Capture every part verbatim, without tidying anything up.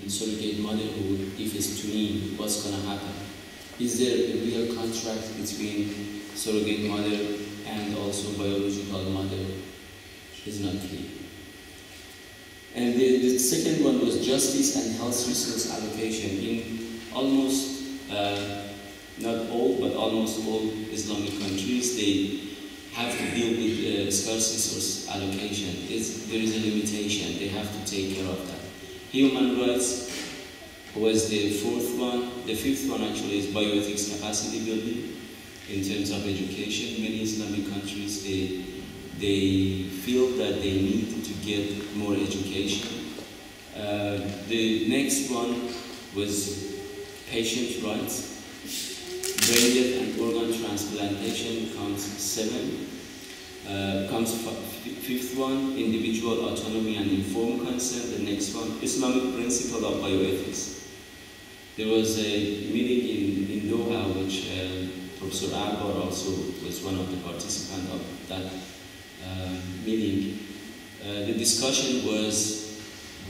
in surrogate motherhood, if it's twin, what's going to happen? Is there a real contract between surrogate mother and also biological mother? Is not clear. And the, the second one was justice and health resource allocation. In almost, uh, not all, but almost all Islamic countries, they have to deal with uh, scarce resource allocation. It's, there is a limitation. They have to take care of that. Human rights was the fourth one. The fifth one actually is bioethics capacity building in terms of education. Many Islamic countries, they, they feel that they need to get more education. Uh, the next one was patient rights. Brain death and organ transplantation comes seven. Uh, comes fifth one, individual autonomy and informed consent. The next one, Islamic principle of bioethics. There was a meeting in, in Doha, which uh, Professor Akbar also was one of the participants of that uh, meeting. Uh, the discussion was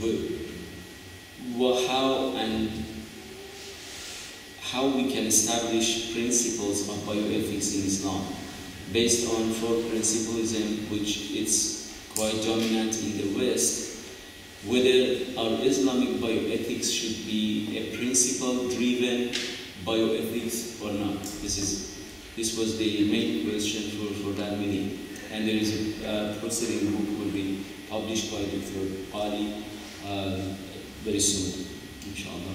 how and how we can establish principles of bioethics in Islam based on four principlism, which is quite dominant in the West, whether our Islamic bioethics should be a principle-driven bioethics or not. This is this was the main question for, for that meeting. And there is a uh, proceeding book will be published by Doctor Ali uh, very soon, inshallah.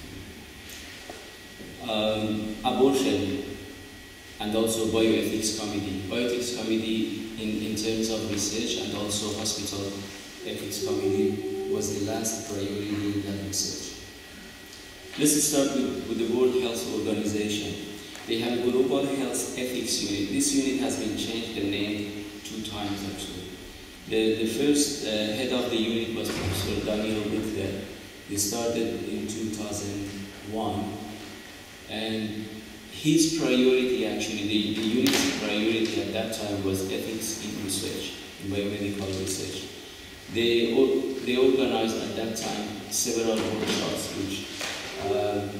Um, abortion and also bioethics committee. Bioethics committee in, in terms of research and also hospital ethics committee was the last priority in that research. Let's start with, with the World Health Organization. They have a Global Health Ethics Unit. This unit has been changed the name two times actually. The, the first uh, head of the unit was Professor Daniel Wittler. He started in two thousand one. And his priority, actually, the, the unit's priority at that time was ethics in research, in biomedical research. They, they organized at that time several workshops, which uh,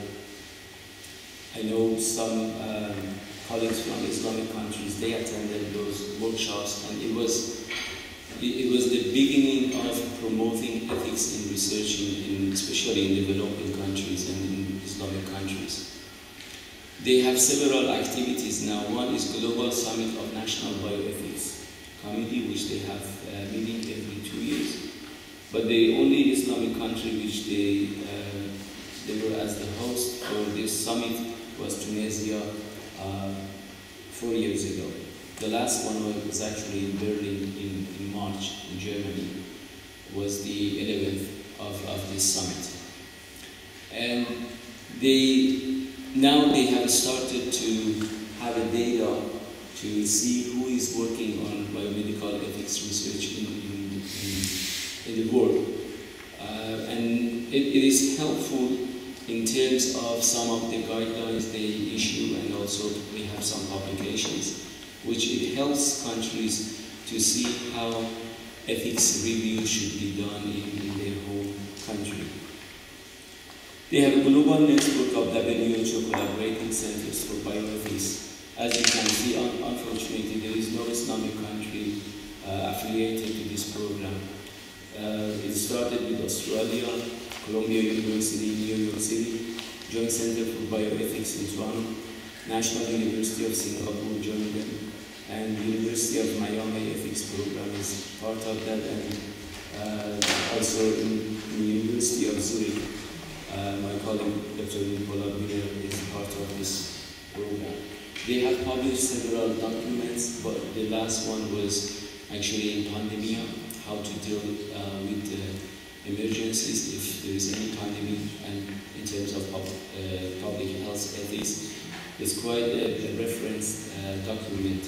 I know some um, colleagues from Islamic countries, they attended those workshops, and it was, it, it was the beginning of promoting ethics in research, in, in, especially in developing countries and in Islamic countries. They have several activities now. One is Global Summit of National Bioethics Committee, which they have uh, meeting every two years. But the only Islamic country which they, uh, they were as the host for this summit was Tunisia uh, four years ago. The last one was actually in Berlin in, in March, in Germany, was the eleventh of, of this summit. And they Now they have started to have a data to see who is working on biomedical ethics research in, in, in, in the world. Uh, and it, it is helpful in terms of some of the guidelines they issue, and also we have some publications, which it helps countries to see how ethics review should be done in, in their home country. They have a global network of W H O collaborating centers for bioethics. As you can see, un unfortunately, there is no Islamic country uh, affiliated to this program. Uh, it started with Australia, Columbia University, New York City, Joint Center for Bioethics in Toronto, National University of Singapore joined them, and University of Miami Ethics program is part of that, and uh, also in the University of Zurich. Uh, my colleague, Doctor Nicola Biller, is part of this program. They have published several documents, but the last one was actually in pandemia, how to deal uh, with uh, emergencies if there is any pandemic, and in terms of pub, uh, public health ethics. It's quite a, a reference uh, document.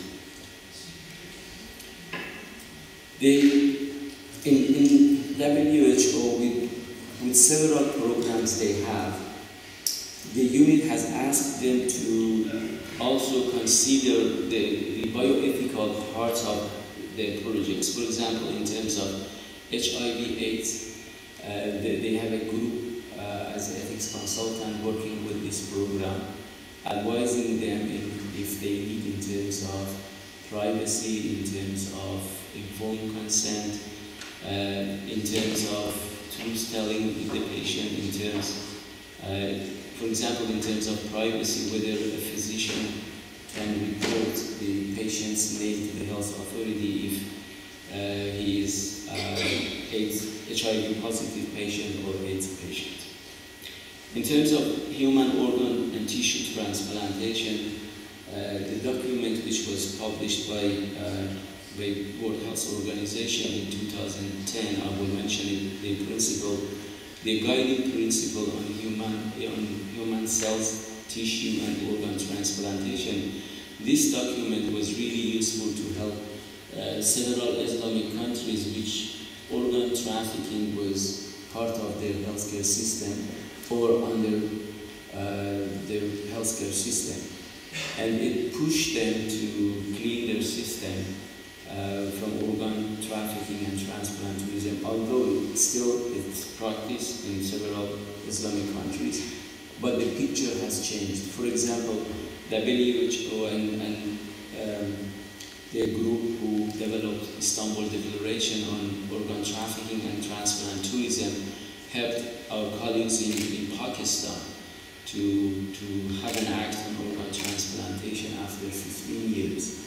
They, in, in W H O, with With several programs they have, the unit has asked them to also consider the, the bioethical parts of their projects. For example, in terms of H I V AIDS, uh, they, they have a group uh, ethics consultant working with this program, advising them in, if they need in terms of privacy, in terms of informed consent, uh, in terms of truth-telling with the patient, in terms, uh, for example, in terms of privacy, whether a physician can report the patient's name to the health authority if uh, he is uh, H I V positive patient or AIDS patient. In terms of human organ and tissue transplantation, uh, the document which was published by uh, the World Health Organization in two thousand ten, I will mention it, the principle, the guiding principle on human, on human cells, tissue and organ transplantation. This document was really useful to help uh, several Islamic countries which organ trafficking was part of their healthcare system or under uh, their healthcare system. And it pushed them to clean their system uh, from organ trafficking and transplantation, although still it's practiced in several Islamic countries. But the picture has changed. For example, W H O and, and um, the group who developed Istanbul Declaration on organ trafficking and transplant tourism helped our colleagues in, in Pakistan to, to have an act on organ transplantation after fifteen years.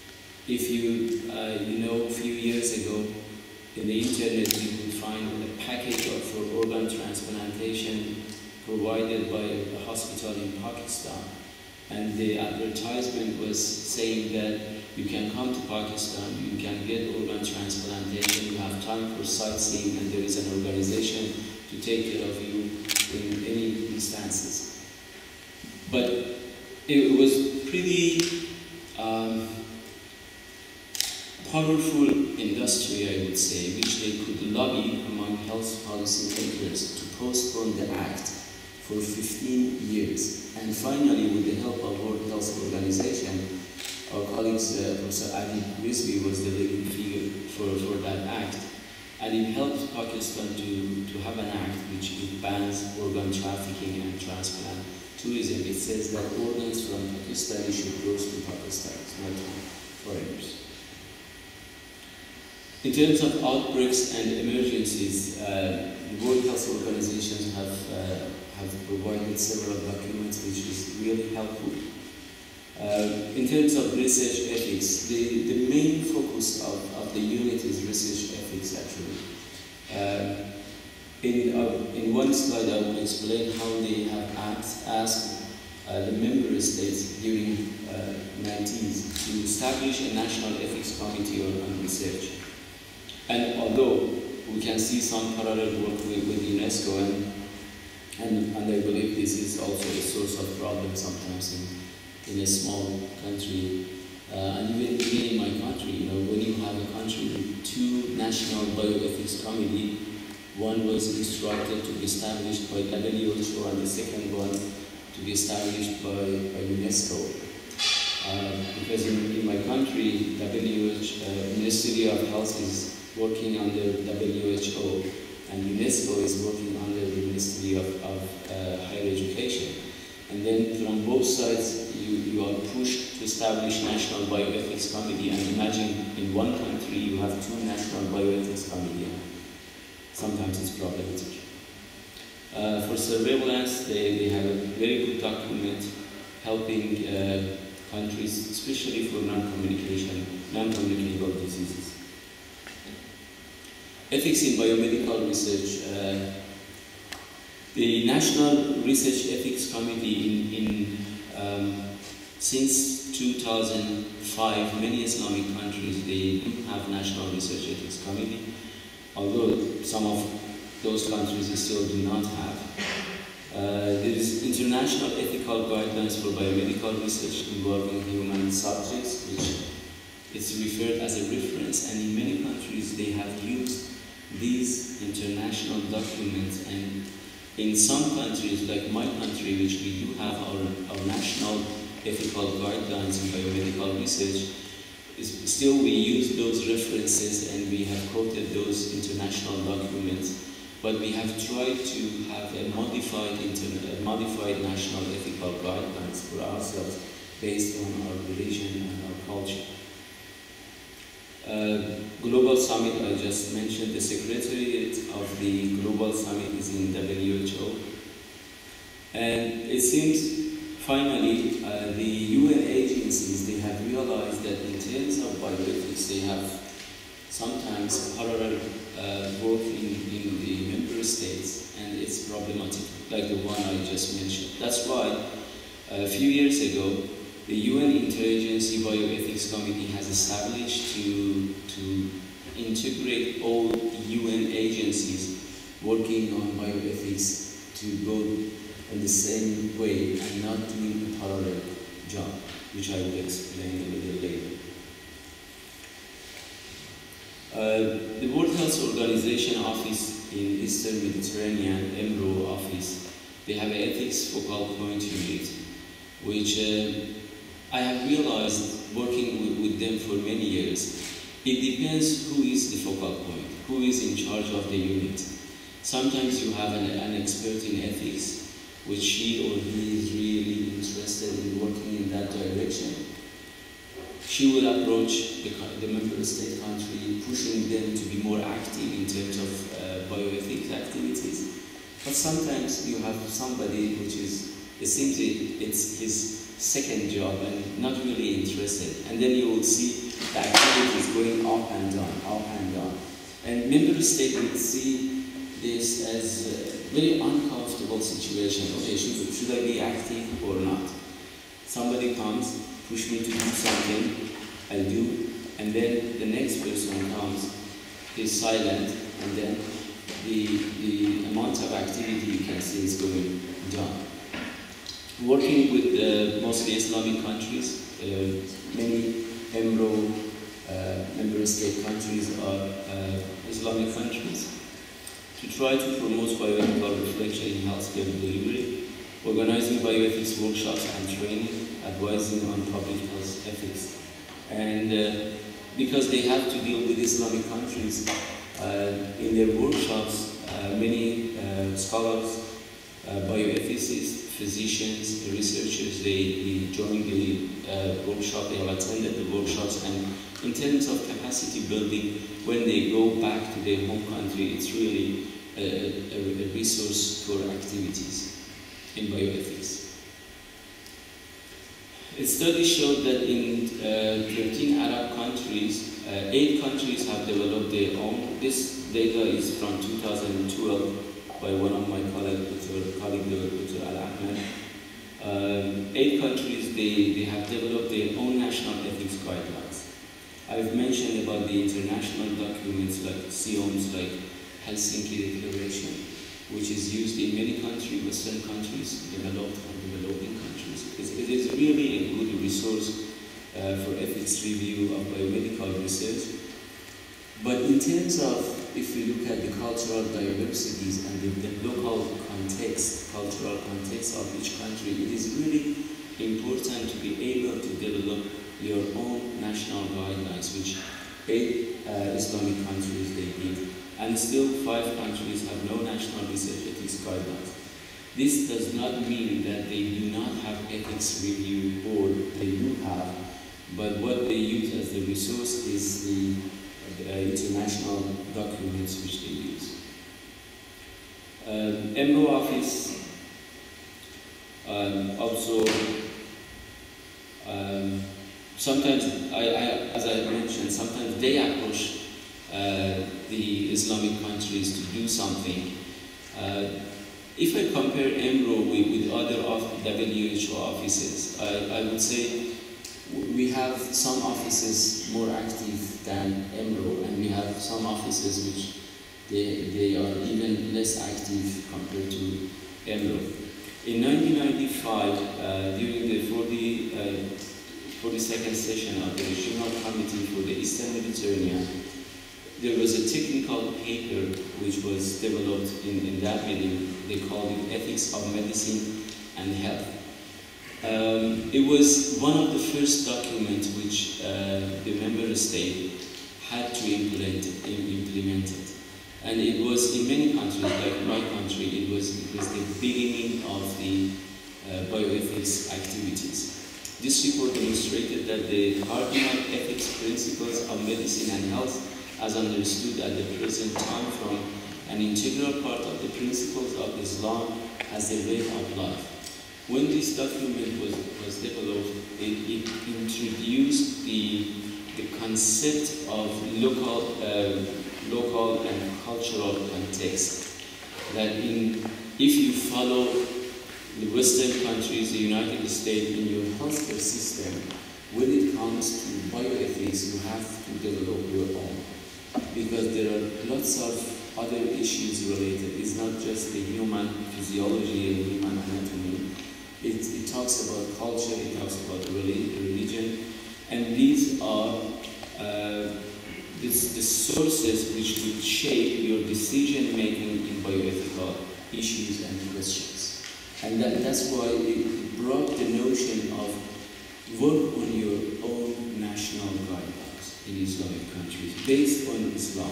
If you, uh, you know, a few years ago, in the internet you could find a package of, for organ transplantation provided by a hospital in Pakistan. And the advertisement was saying that you can come to Pakistan, you can get organ transplantation, you have time for sightseeing, and there is an organization to take care of you in any instances. But it was pretty um, powerful industry, I would say, which they could lobby among health policy makers to postpone the act for fifteen years. And finally, with the help of World Health Organization, our colleagues, uh, Professor Ali Rizvi was the leading figure for, for that act. And it helped Pakistan to, to have an act which it bans organ trafficking and transplant tourism. It says that organs from Pakistani should go to Pakistan, not foreigners. In terms of outbreaks and emergencies, uh, the World Health Organizations have, uh, have provided several documents which is really helpful. Uh, in terms of research ethics, the, the main focus of, of the unit is research ethics actually. Uh, in, uh, in one slide I will explain how they have asked, asked uh, the member states during uh, nineties to establish a national ethics committee on, on research. And although we can see some parallel work with, with UNESCO, and, and, and I believe this is also a source of problem sometimes in, in a small country. Uh, and even, even in my country, you know, when you have a country with two national bioethics committees, one was instructed to be established by W H O and the second one to be established by, by UNESCO. Uh, because in, in my country, W H O, uh, Ministry of Health is working under W H O, and UNESCO is working under the Ministry of, of uh, Higher Education. And then from both sides, you, you are pushed to establish National Bioethics Committee. And imagine in one country you have two National Bioethics Committees. Sometimes it's problematic. Uh, for surveillance, they, they have a very good document helping uh, countries, especially for non-communication, non-communicable diseases. Ethics in biomedical research. Uh, the National Research Ethics Committee in, in um, since two thousand five, many Islamic countries, they do have National Research Ethics Committee, although some of those countries still do not have. Uh, there is international ethical guidelines for biomedical research involving human subjects, which is referred as a reference, and in many countries they have used these international documents. And in some countries, like my country, which we do have our, our national ethical guidelines in biomedical research, is still we use those references and we have quoted those international documents but we have tried to have a modified, a modified national ethical guidelines for ourselves based on our religion and our culture. Uh, Global Summit, I just mentioned, the Secretariat of the Global Summit is in W H O. And it seems, finally, uh, the U N agencies, they have realized that in terms of bioethics, they have sometimes parallel uh, work in, in the member states, and it's problematic, like the one I just mentioned. That's why, a few years ago, the U N Interagency Bioethics Committee has established to, to integrate all U N agencies working on bioethics to go in the same way and not doing a parallel job, which I will explain a little later. Uh, the World Health Organization office in Eastern Mediterranean, E M R O office, they have an ethics focal point unit, which uh, I have realized working with, with them for many years, it depends who is the focal point, who is in charge of the unit. Sometimes you have an, an expert in ethics, which she or he is really interested in working in that direction. She will approach the, the member state country, pushing them to be more active in terms of uh, bioethics activities. But sometimes you have somebody which is, it seems it, it's his second job and not really interested. And then you will see the activities going up and down, up and down. And member state will see this as a very uncomfortable situation. Okay, should, should I be active or not? Somebody comes, push me to do something, I do, and then the next person comes, is silent, and then the, the amount of activity you can see is going down. Working with uh, mostly Islamic countries, uh, many E M R O uh, member state countries are uh, Islamic countries, to try to promote bioethical reflection in healthcare delivery, organizing bioethics workshops and training, advising on public health ethics. And uh, because they have to deal with Islamic countries, uh, in their workshops, uh, many uh, scholars, uh, bioethicists, physicians, researchers, they, they join the uh, workshop, they have attended the workshops, and in terms of capacity building, when they go back to their home country, it's really a, a, a resource for activities in bioethics. A study showed that in uh, thirteen Arab countries, uh, eight countries have developed their own. This data is from two thousand twelve by one of my colleagues, Doctor Doctor Al-Ahmed. Um, eight countries, they, they have developed their own national ethics guidelines. I've mentioned about the international documents like C O M S, like Helsinki Declaration, which is used in many countries, Western countries, developed and developing countries. It's, it is really a good resource uh, for ethics review of biomedical research. But in terms of, if we look at the cultural diversities and the, the local context, cultural context of each country, it is really important to be able to develop your own national guidelines, which eight uh, Islamic countries they did. And still five countries have no national research ethics guidelines. This does not mean that they do not have ethics review board, they do have, but what they use as the resource is the uh, international documents which they use. Um, E M R O office um, also, um, sometimes, I, I, as I mentioned, sometimes they approach uh, the Islamic countries to do something. Uh, if I compare E M R O with, with other W H O offices, I, I would say we have some offices more active than E M R O, and we have some offices which they, they are even less active compared to E M R O. In nineteen ninety-five, uh, during the forty, uh, forty-second session of the Regional Committee for the Eastern Mediterranean, there was a technical paper which was developed in, in that meeting. They called it Ethics of Medicine and Health. Um, it was one of the first documents which uh, the member state had to implement, implement it. And it was in many countries, like my country, it was, it was the beginning of the uh, bioethics activities. This report demonstrated that the cardinal ethics principles of medicine and health, as understood at the present time, form an integral part of the principles of Islam as a way of life. When this document was, was developed, it, it introduced the, the concept of local, uh, local and cultural context. That in, if you follow the Western countries, the United States, in your healthcare system, when it comes to bioethics, you have to develop your own. Because there are lots of other issues related. It's not just the human physiology and human anatomy. It, it talks about culture, it talks about religion, and these are uh, this, the sources which will shape your decision making in bioethical issues and questions. And that, that's why it brought the notion of work on your own national guidelines in Islamic countries, based on Islam.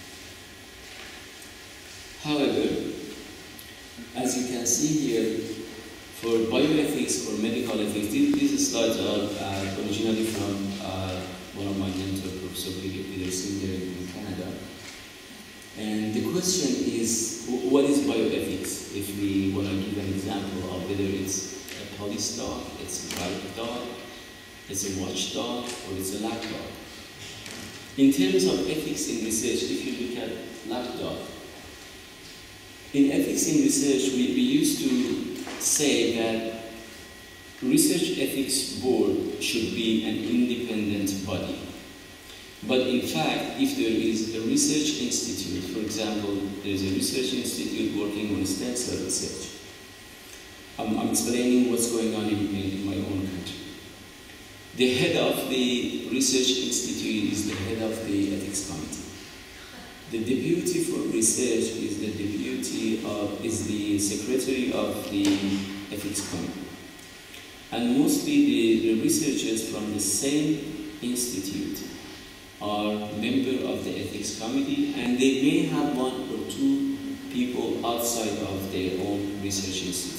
However, as you can see here, for bioethics or medical ethics, these slides are uh, originally from uh, one of my mentors, Professor Peter Singer in Canada. And the question is, what is bioethics? If we want to give an example of whether it's a police dog, it's a guide dog, it's a watchdog, or it's a lapdog. In terms of ethics in research, if you look at lapdog, in ethics in research, we, we used to say that research ethics board should be an independent body. But in fact, if there is a research institute, for example, there is a research institute working on stem cell research. I'm, I'm explaining what's going on in, in my own country. The head of the research institute is the head of the ethics committee. The deputy for research is the deputy of, is the secretary of the ethics committee. And mostly the, the researchers from the same institute are members of the ethics committee, and they may have one or two people outside of their own research institute.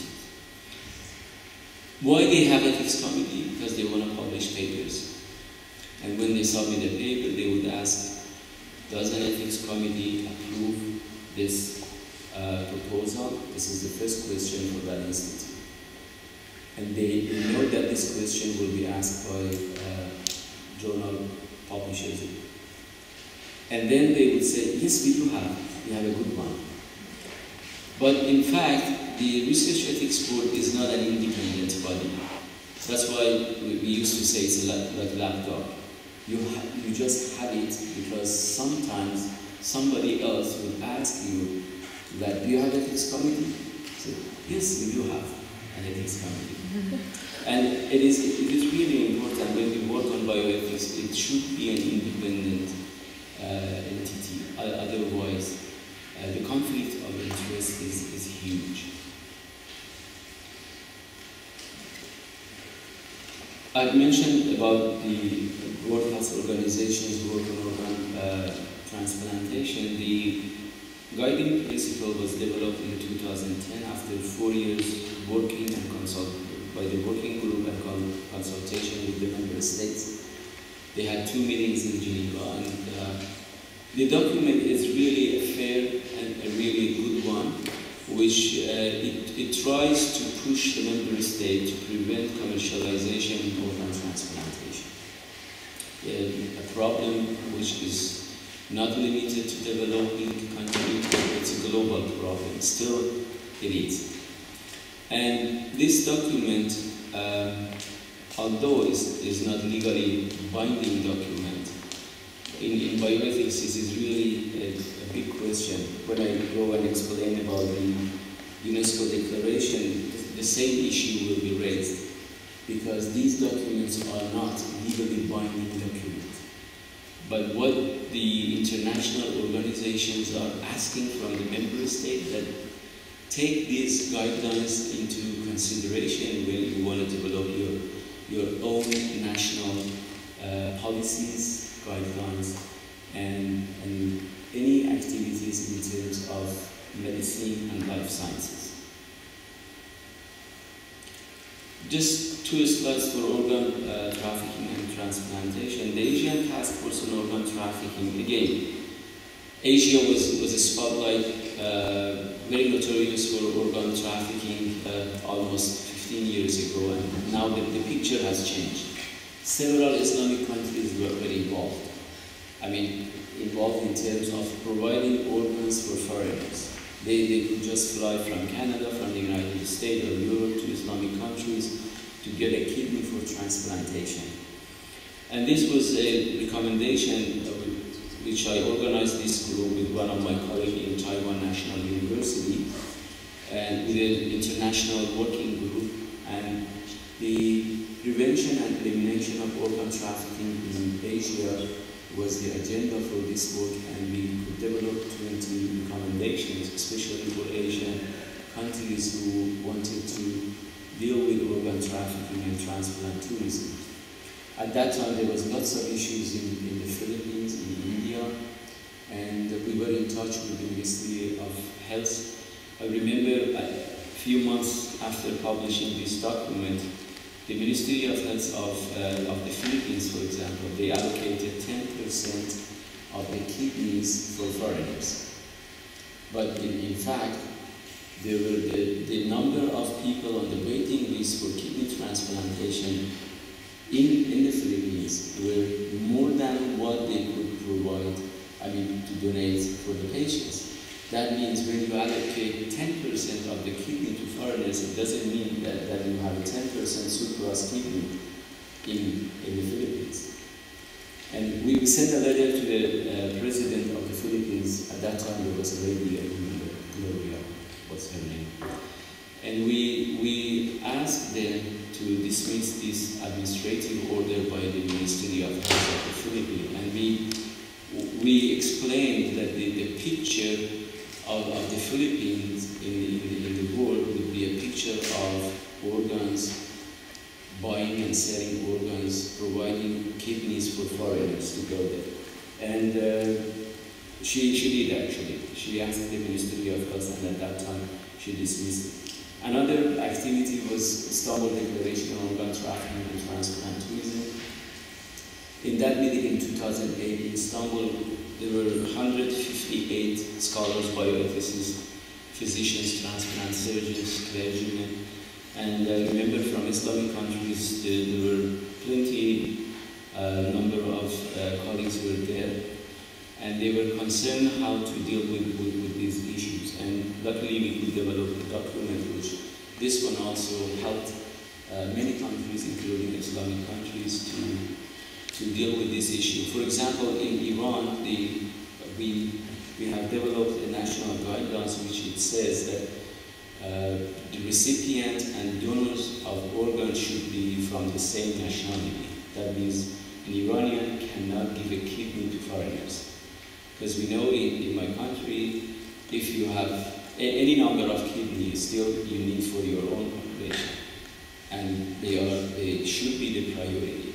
Why they have ethics committee? Because they want to publish papers. And when they submit a paper, they would ask, does an ethics committee approve this uh, proposal? This is the first question for that institute. And they, they know that this question will be asked by uh, journal publishers. And then they would say, yes, we do have, we have a good one. But in fact, the Research Ethics Board is not an independent body. That's why we, we used to say it's a like lapdog. You, you just have it because sometimes somebody else would ask you that, do you have an ethics committee? So, yes, we do have an ethics committee. And it is, it is really important when we work on bioethics, it should be an independent uh, entity. Otherwise, uh, the conflict of interest is, is huge. I've mentioned about the World Health Organization's work on organ uh, transplantation. The guiding principle was developed in two thousand ten after four years working and consult by the working group and consultation with the member states. They had two meetings in Geneva, and uh, the document is really a fair and a really good one, which uh, it, it tries to push the member state to prevent commercialization of organ transplantation. Uh, a problem which is not limited to developing countries, it's a global problem. Still, it is. And this document, um, although is is not legally binding document, in, in bioethics this is really a, a big question. When I go and explain about the UNESCO declaration, the same issue will be raised, because these documents are not legally binding documents. But what the international organizations are asking from the member state, that take these guidelines into consideration when you want to develop your, your own national uh, policies, guidelines, and, and any activities in terms of medicine and life sciences. Just two slides for organ uh, trafficking and transplantation. The Asian Task Force on Organ Trafficking, again, Asia was, was a spotlight, uh, very notorious for organ trafficking uh, almost fifteen years ago, and now the, the picture has changed. Several Islamic countries were very involved. I mean, involved in terms of providing organs for foreigners. They, they could just fly from Canada, from the United States or Europe to Islamic countries to get a kidney for transplantation. And this was a recommendation which I organized this group with one of my colleagues in Taiwan National University and with an international working group. And the prevention and elimination of organ trafficking in Asia was the agenda for this work, and we could develop twenty recommendations, especially for Asian countries who wanted to deal with organ trafficking and transplant tourism. At that time, there was lots of issues in, in the Philippines, in India, and we were in touch with the Ministry of Health. I remember a few months after publishing this document, the Ministry of Health of, uh, of the Philippines, for example, they allocated ten percent of the kidneys for foreigners. But in, in fact, there were the, the number of people on the waiting list for kidney transplantation in, in the Philippines were more than what they could provide, I mean, to donate for the patients. That means when you allocate ten percent of the kidney to foreigners, it doesn't mean that, that you have a ten percent surplus kidney in, in the Philippines. And we, we sent a letter to the uh, president of the Philippines. At that time, there was a lady, I remember, Gloria, what's her name? And we, we asked them to dismiss this administrative order by the Ministry of Health of the Philippines. And we, we explained that the, the picture Of, of the Philippines in the, in, the, in the world would be a picture of organs, buying and selling organs, providing kidneys for foreigners to go there. And uh, she, she did actually. She asked the Ministry of Health, and at that time she dismissed it. Another activity was Istanbul Declaration on Organ Trafficking and Transplant Tourism. In that meeting in two thousand eight in Istanbul, there were one hundred fifty-eight scholars, bioethicists, physicians, transplant surgeons, clergymen, and I uh, remember from Islamic countries there, there were plenty uh, number of uh, colleagues who were there, and they were concerned how to deal with, with, with these issues. And luckily we could develop a document which this one also helped uh, many countries, including Islamic countries, to to deal with this issue. For example, in Iran, the, we, we have developed a national guidelines which it says that uh, the recipient and donors of organs should be from the same nationality. That means an Iranian cannot give a kidney to foreigners. Because we know in, in my country, if you have a, any number of kidneys, still you need for your own population. And they, are, they should be the priority.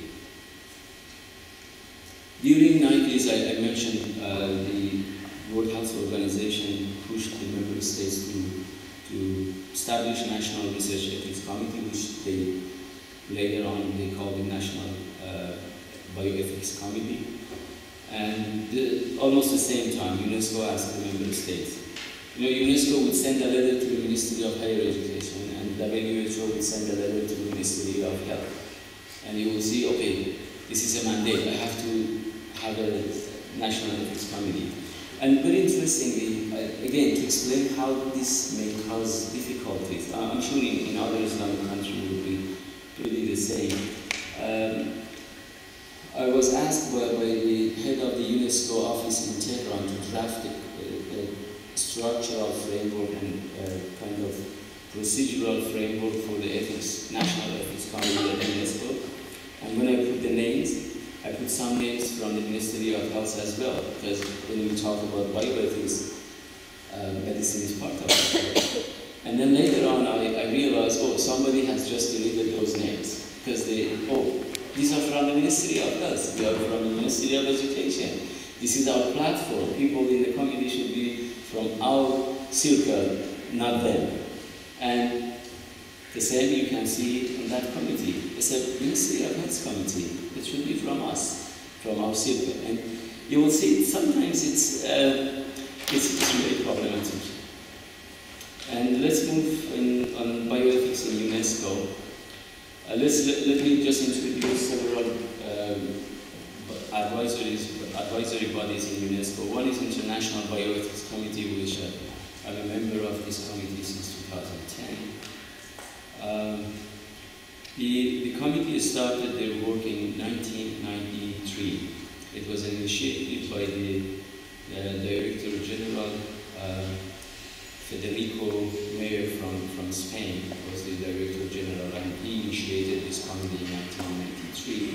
During the nineties, I, I mentioned uh, the World Health Organization pushed the member states to, to establish National Research Ethics Committee, which they later on they called the National uh, Bioethics Committee. And the, almost the same time, UNESCO asked the member states. You know, UNESCO would send a letter to the Ministry of Higher Education, and W H O would send a letter to the Ministry of Health. And you will see, okay, this is a mandate. I have to have a National Ethics Committee. And very interestingly, uh, again, to explain how this may cause difficulties, uh, I'm sure in, in other Islamic countries it would be pretty the same. Um, I was asked by, by the head of the UNESCO office in Tehran to draft a, a, a structural framework and a kind of procedural framework for the ethics, National Ethics Committee at UNESCO. And when I put the names, I put some names from the Ministry of Health as well, because when we talk about bioethics, uh, medicine is part of it. And then later on, I, I realized, oh, somebody has just deleted those names, because they, oh, these are from the Ministry of Health, they are from the Ministry of Education, This is our platform. People in the committee should be from our circle, not them. And the same you can see in that committee. It's a Ministry of Health committee. It should be from us, from our circle. And you will see sometimes it's, uh, it's, it's really problematic. And let's move in, on bioethics in UNESCO. Uh, let's, let, let me just introduce several um, advisories, advisory bodies in UNESCO. One is International Bioethics Committee, which uh, I'm a member of this committee since two thousand ten. Um, the, the committee started their work in nineteen ninety-three. It was initiated by the uh, Director General uh, Federico Mayer from, from Spain, was the Director General, and he initiated this committee in nineteen ninety-three.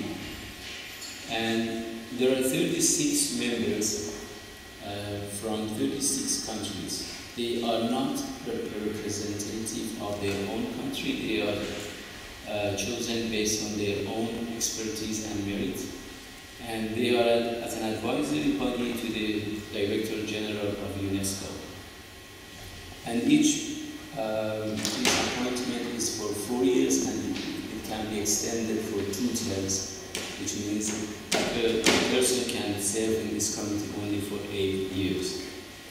And there are thirty-six members uh, from thirty-six countries. They are not representative of their own country. They are uh, chosen based on their own expertise and merit. And they are as an advisory body to the Director General of UNESCO. And each, um, each appointment is for four years, and it can be extended for two terms, which means a person can serve in this committee only for eight years.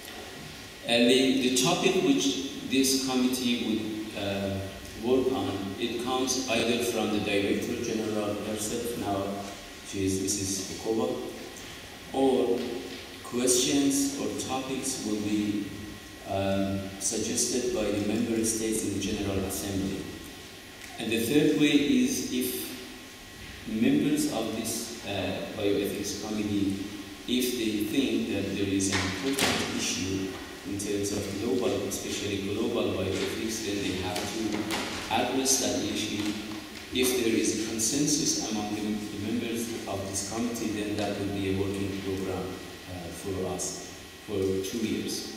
And the, the topic which this committee would uh, work on, it comes either from the Director General herself, now she is Missus Okova, or questions or topics will be um, suggested by the member states in the General Assembly. And the third way is if members of this uh, bioethics committee, if they think that there is an important issue in terms of global, especially global bioethics, then they have to address that issue. If there is a consensus among the, the members of this committee, then that will be a working program uh, for us for two years.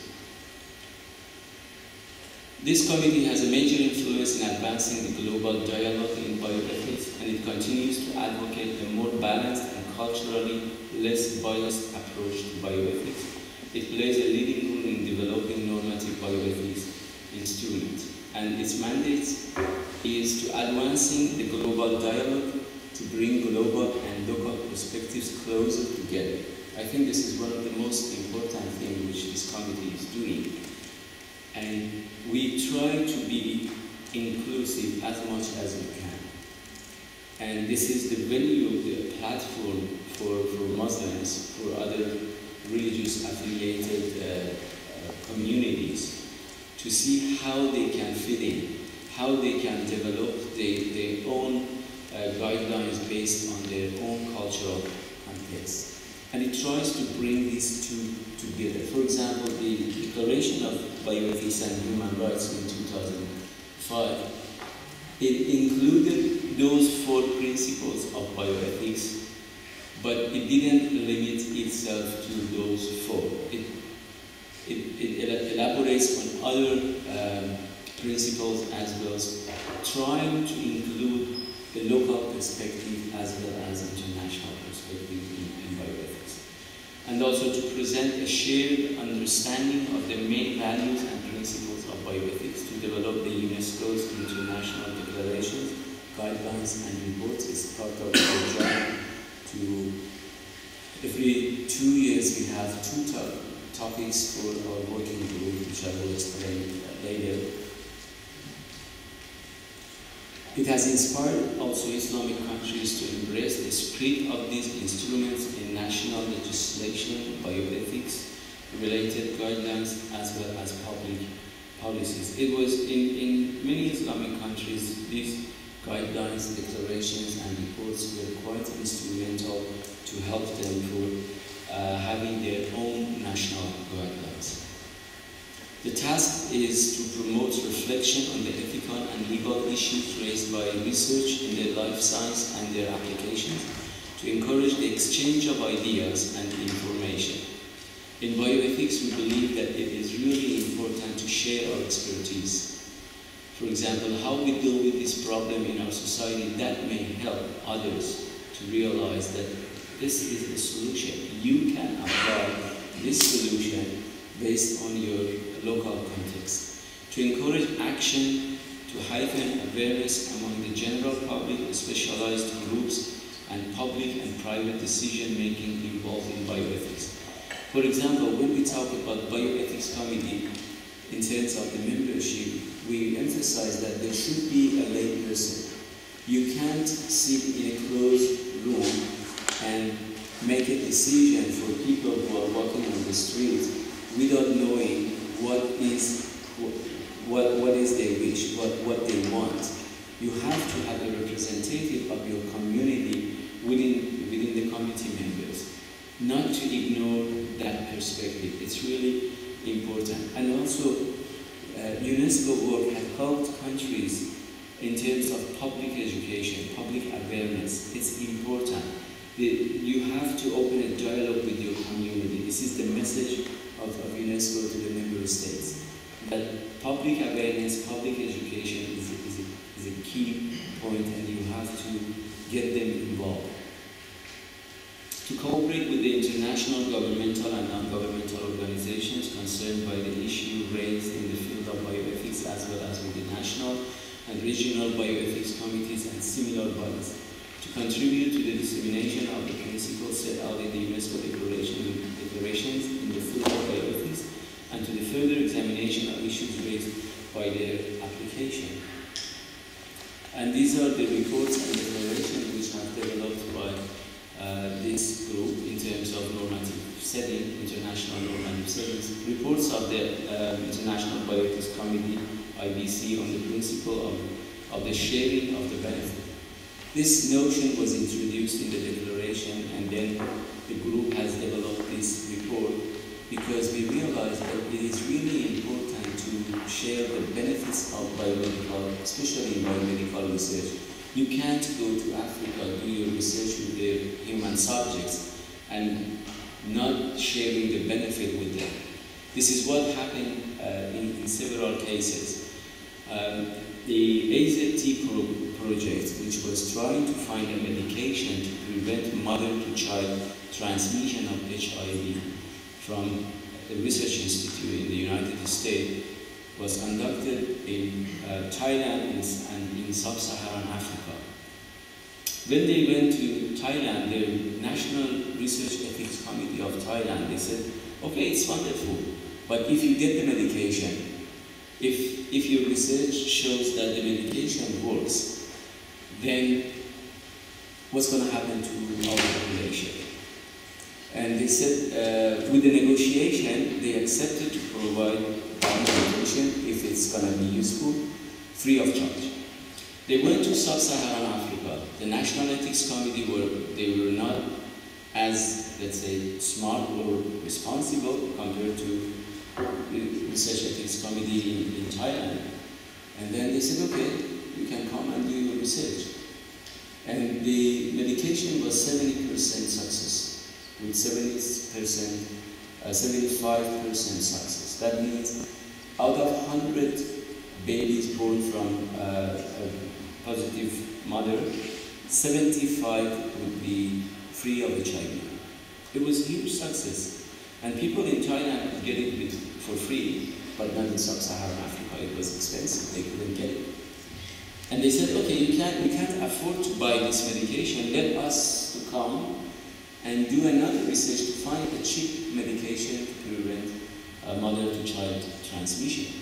This committee has a major influence in advancing the global dialogue in bioethics, and it continues to advocate a more balanced and culturally less biased approach to bioethics. It plays a leading role in developing normative bioethics instruments, and its mandate is to advancing the global dialogue to bring global and local perspectives closer together. I think this is one of the most important things which this committee is doing. And we try to be inclusive as much as we can. And this is the value of the platform for, for Muslims, for other religious affiliated uh, uh, communities, to see how they can fit in, how they can develop their, their own uh, guidelines based on their own cultural context. And it tries to bring these two together. For example, the Declaration of Bioethics and Human Rights in two thousand five, it included those four principles of bioethics, but it didn't limit itself to those four. It, it, it elaborates on other um, principles as well, as trying to include the local perspective as well as international perspective in, in bioethics. And also to present a shared understanding of the main values and principles of bioethics, to develop the UNESCO's international declarations, guidelines and reports. It's part of our job. To every two years we have two to topics for our working group, which I will explain later. It has inspired also Islamic countries to embrace the spirit of these instruments in national legislation, bioethics, related guidelines, as well as public policies. It was in, in many Islamic countries, these guidelines, declarations, and reports were quite instrumental to help them for uh, having their own national guidelines. The task is to promote reflection on the ethical and legal issues raised by research in the life science and their applications, to encourage the exchange of ideas and information. In bioethics, we believe that it is really important to share our expertise. For example, how we deal with this problem in our society, that may help others to realize that this is a solution. you can apply this solution based on your local context. To encourage action, to heighten awareness among the general public, specialized groups, and public and private decision-making involved in bioethics. For example, when we talk about bioethics committee, in terms of the membership, we emphasize that there should be a lay person. You can't sit in a closed room and make a decision for people who are walking on the street without knowing what is what what is their wish, what what they want. You have to have a representative of your community within within the committee members, not to ignore that perspective. It's really important. And also, uh, UNESCO work has helped countries in terms of public education, public awareness. It's important. The, you have to open a dialogue with your community. This is the message of, of UNESCO to the member states. That public awareness, public education is, is, a, is a key point, and you have to get them involved. To cooperate with the international governmental and non-governmental organizations concerned by the issue raised in the field of bioethics, as well as with the national and regional bioethics committees and similar bodies. To contribute to the dissemination of the principles set out in the UNESCO declaration, declarations in the field of bioethics, and to the further examination of issues raised by their application. And these are the reports and declarations which have developed by uh, this group in terms of normative setting, international normative settings. Reports of the uh, International Bioethics Committee, I B C, on the principle of, of the sharing of the benefit. This notion was introduced in the declaration, and then the group has developed this report because we realized that it is really important to share the benefits of biomedical, especially in biomedical research. You can't go to Africa, do your research with the human subjects, and not sharing the benefit with them. This is what happened uh, in, in several cases. Um, the A Z T pro project, which was trying to find a medication to prevent mother-to-child transmission of H I V from a research institute in the United States, was conducted in uh, Thailand and in sub-Saharan Africa. When they went to Thailand, the National Research Ethics Committee of Thailand, they said, okay, it's wonderful, but if you get the medication, if, if your research shows that the medication works, then what's going to happen to our population? And they said, uh, with the negotiation, they accepted to provide medication if it's going to be useful, free of charge. They went to sub-Saharan Africa. The National Ethics Committee were, they were not as, let's say, smart or responsible compared to the Research Ethics Committee in, in Thailand. And then they said, okay, you can come and do your research. And the medication was seventy percent success, with seventy percent, uh, seventy-five percent success. That means out of one hundred babies born from uh, a positive mother, seventy-five would be free of H I V. It was a huge success. And people in China could get it with, for free, but not in sub-Saharan Africa. It was expensive, they couldn't get it. And they said, okay, you can't, we can't afford to buy this medication, let us to come and do another research to find a cheap medication to prevent uh, mother-to-child transmission.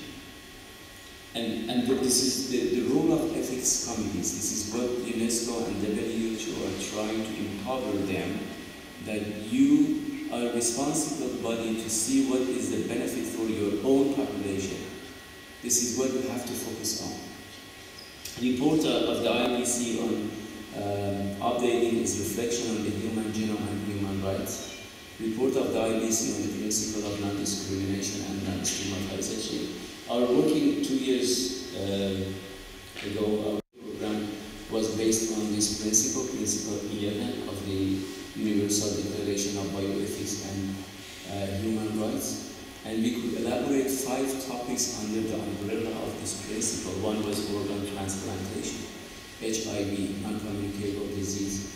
And, and this is the, the role of ethics committees. This is what UNESCO and W H O are trying to empower them, that you are a responsible body to see what is the benefit for your own population. This is what you have to focus on. Report of the I B C on um, updating its reflection on the human genome and human rights. Report of the I B C on the principle of non-discrimination and non-stigmatization. Our working two years uh, ago, our program was based on this principle, principle eleven of the Universal Declaration of Bioethics and uh, Human Rights. And we could elaborate five topics under the umbrella of this principle. One was organ transplantation, H I V, non-communicable disease,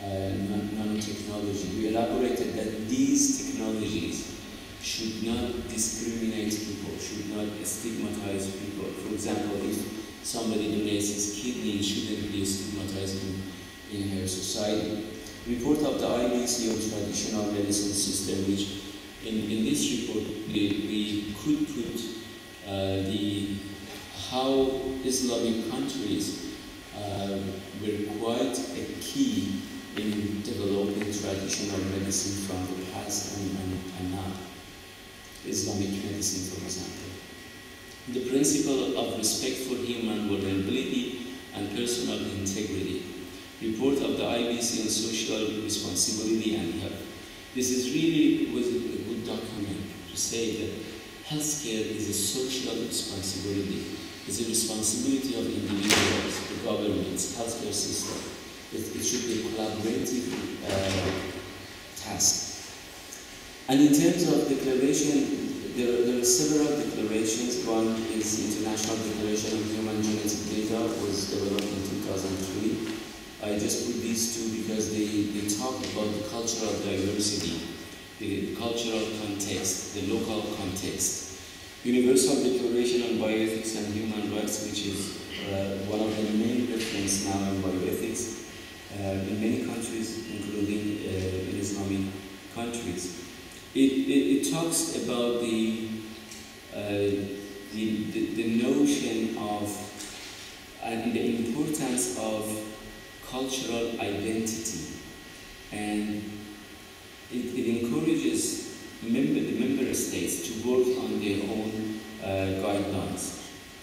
uh, nanotechnology. We elaborated that these technologies should not discriminate people, should not stigmatize people. For example, if somebody donates his kidney, it shouldn't be stigmatized in, in her society. Report of the I B C on traditional medicine system, which in, in this report we, we could put uh, the how Islamic countries uh, were quite a key in developing traditional medicine from the past and, and, and now. Islamic medicine, for example. The principle of respect for human vulnerability and personal integrity. Report of the I B C on social responsibility and health. This is really was a good document to say that healthcare is a social responsibility. It's a responsibility of individuals, the governments, healthcare system. It, it should be a collaborative uh, task. And in terms of declaration, there, there are several declarations. One is International Declaration of Human Genetic Data, was developed in two thousand three. I just put these two because they, they talk about the cultural diversity, the, the cultural context, the local context. Universal Declaration on Bioethics and Human Rights, which is uh, one of the main references now in bioethics uh, in many countries, including uh, in Islamic countries. It, it, it talks about the, uh, the, the, the notion of and the importance of cultural identity, and it, it encourages member, the member states to work on their own uh, guidelines.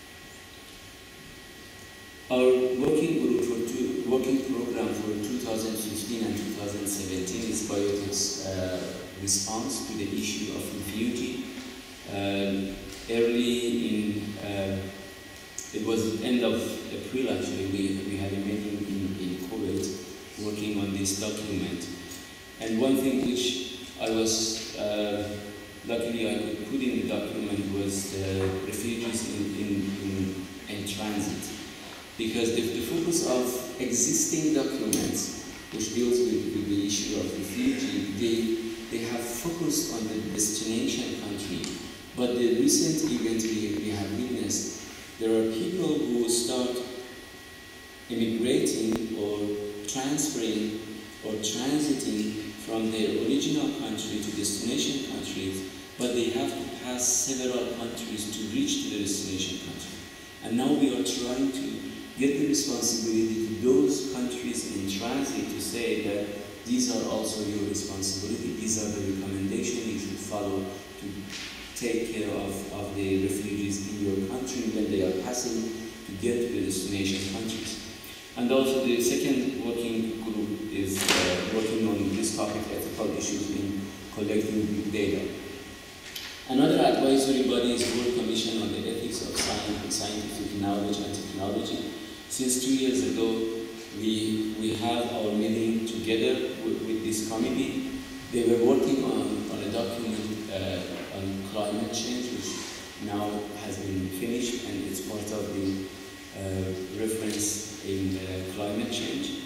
Our working group for two, working program for two thousand fifteen and two thousand seventeen is bioethics uh, response to the issue of refugee. Um, early in, uh, it was end of April actually, we, we had a meeting in, in Kuwait working on this document. And one thing which I was, uh, luckily I could put in the document was the refugees in, in, in, in transit. Because the, the focus of existing documents, which deals with, with the issue of refugee, they, they have focused on the destination country. But the recent event we, we have witnessed, there are people who start immigrating or transferring or transiting from their original country to destination countries, but they have to pass several countries to reach to the destination country. And now we are trying to get the responsibility to those countries in transit to say that these are also your responsibility, these are the recommendations you should follow to take care of, of the refugees in your country when they are passing to get to the destination countries. And also the second working group is uh, working on this topic, ethical issues in collecting big data. Another advisory body is World Commission on the Ethics of Science, Scientific Knowledge and Technology. Since two years ago, we, we have our meeting together with, with this committee. They were working on, on a document uh, on climate change, which now has been finished, and it's part of the uh, reference in uh, climate change.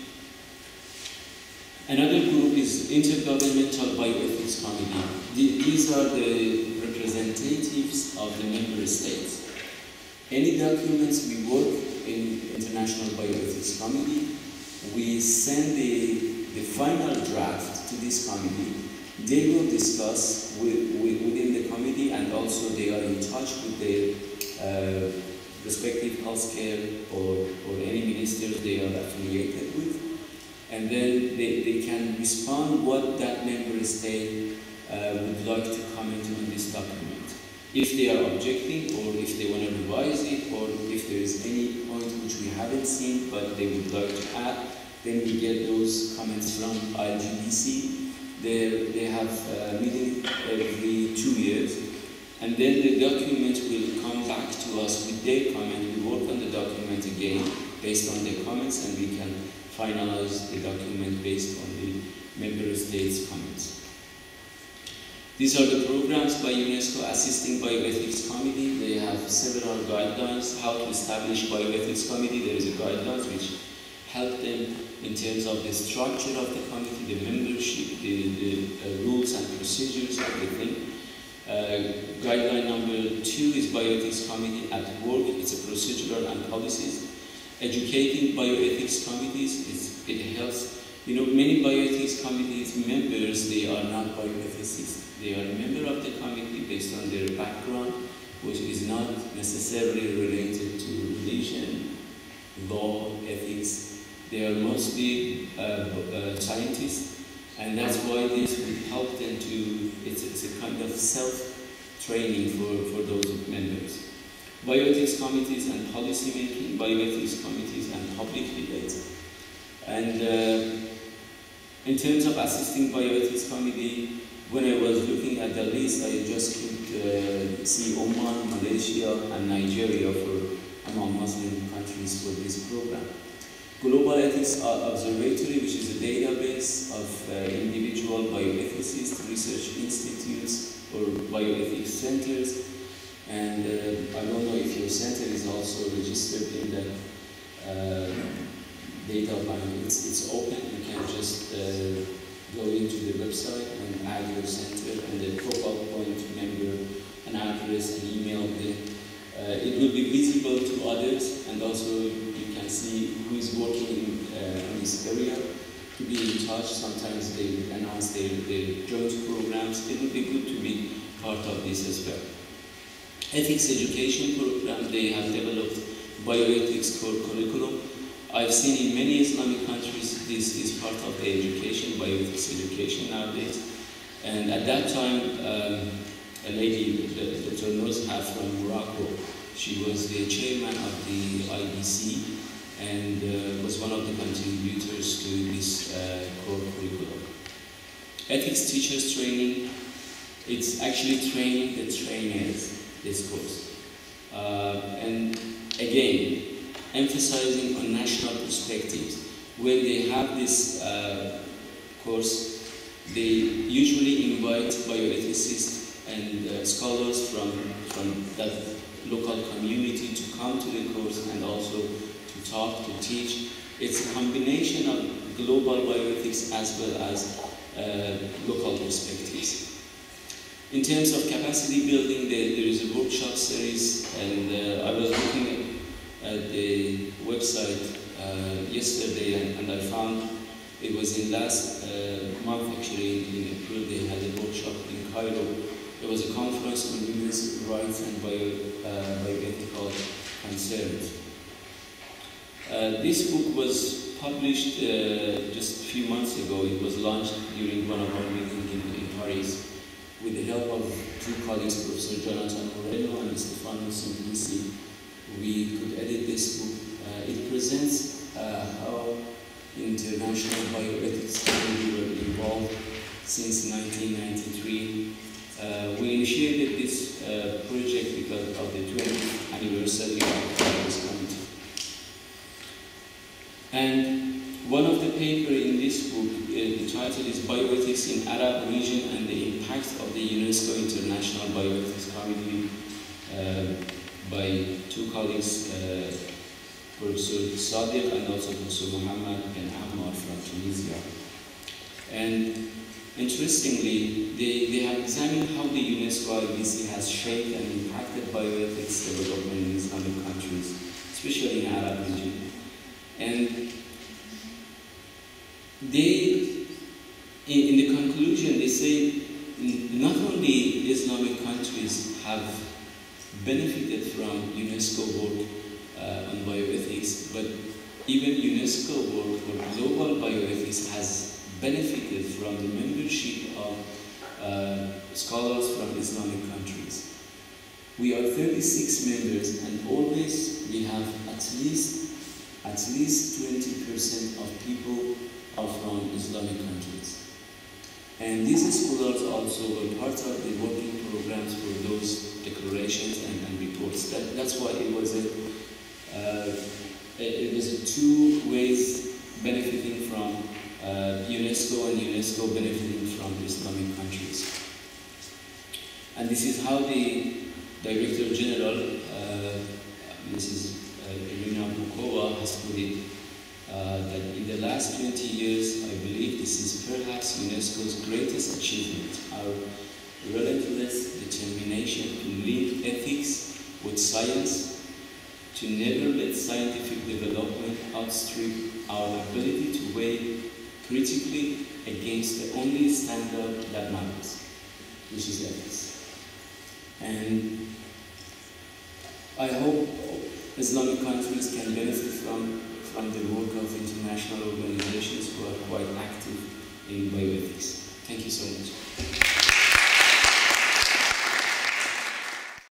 Another group is Intergovernmental Bioethics Committee. The, these are the representatives of the member states. Any documents we work in International Bioethics Committee, we send the, the final draft to this committee. They will discuss with, with, within the committee, and also they are in touch with their uh, respective healthcare or, or any ministers they are affiliated with. And then they, they can respond what that member state uh, would like to comment on this document. If they are objecting, or if they want to revise it, or if there is any point which we haven't seen but they would like to add, then we get those comments from I G B C. They, they have a meeting every two years, and then the document will come back to us with their comment. We work on the document again based on their comments, and we can finalize the document based on the member states' comments. These are the programs by UNESCO assisting Bioethics Committee. They have several guidelines how to establish Bioethics Committee. There is a guidelines which help them in terms of the structure of the committee, the membership, the, the uh, rules and procedures, everything. Uh, guideline number two is Bioethics Committee at Work. It's a procedural and policies. Educating bioethics committees, is, it helps. You know, many bioethics committees members, they are not bioethicists. They are a member of the committee based on their background, which is not necessarily related to religion, law, ethics. They are mostly uh, uh, scientists, and that's why this will help them to, it's, it's a kind of self-training for, for those members. Bioethics committees and policy making, bioethics committees and public debate. And uh, in terms of assisting bioethics committee, when I was looking at the list, I just could uh, see Oman, Malaysia, and Nigeria for among Muslim countries for this program. Global Ethics Observatory, which is a database of uh, individual bioethicists, research institutes, or bioethics centers. And uh, I don't know if your center is also registered in that uh, data bank. It's, it's open. You can just uh, go into the website and add your center and the focal point member, an address, an email. Then uh, it will be visible to others, and also you can see who is working in, uh, in this area to be in touch. Sometimes they announce their, their joint programs. It would be good to be part of this as well. Ethics education program, they have developed bioethics core curriculum. I've seen in many Islamic countries this is part of the education, bioethics education nowadays. And at that time, um, a lady, Doctor Nozha from Morocco, she was the chairman of the I B C and uh, was one of the contributors to this uh, core curriculum. Ethics teachers training, it's actually training the trainers. This course. Uh, and again, emphasizing on national perspectives. When they have this uh, course, they usually invite bioethicists and uh, scholars from, from that local community to come to the course and also to talk, to teach. It's a combination of global bioethics as well as uh, local perspectives. In terms of capacity building, there, there is a workshop series, and uh, I was looking at the website uh, yesterday, and, and I found it was in last uh, month, actually, in April, they had a workshop in Cairo. There was a conference on women's rights and bio, uh, bioethical concerns. Uh, this book was published uh, just a few months ago. It was launched during one of our meetings in, in Paris, with the help of two colleagues, Professor Jonathan Moreno and Stefano Simplici. We could edit this book. Uh, it presents uh, how international bioethics community were involved since nineteen ninety-three. Uh, we initiated this uh, project because of the twentieth anniversary of the Paris Committee. And one of the papers in this book, uh, the title is Bioethics in Arab Region and the Impact of the UNESCO International Bioethics Committee, uh, by two colleagues, uh, Professor Sadiq and also Professor Mohammed Ben Ammar from Tunisia. And interestingly, they, they have examined how the UNESCO I B C has shaped and impacted bioethics development in Islamic countries, especially in the Arab region. And they, in, in the conclusion, they say not only Islamic countries have benefited from UNESCO work uh, on bioethics, but even UNESCO work or global bioethics has benefited from the membership of uh, scholars from Islamic countries. We are thirty-six members, and always we have at least at least twenty percent of people are from Islamic countries. And these scholars also were part of the working programs for those declarations and, and reports. That, that's why it was a uh, it was a two ways benefiting from uh, UNESCO and UNESCO benefiting from the Islamic countries. And this is how the Director General, uh, Missus Irina Bukova, has put it. uh, that in the last twenty years, I believe this is perhaps UNESCO's greatest achievement, our relentless determination to link ethics with science, to never let scientific development outstrip our ability to weigh critically against the only standard that matters, which is ethics. And I hope Islamic countries can benefit from, from the work of international organizations who are quite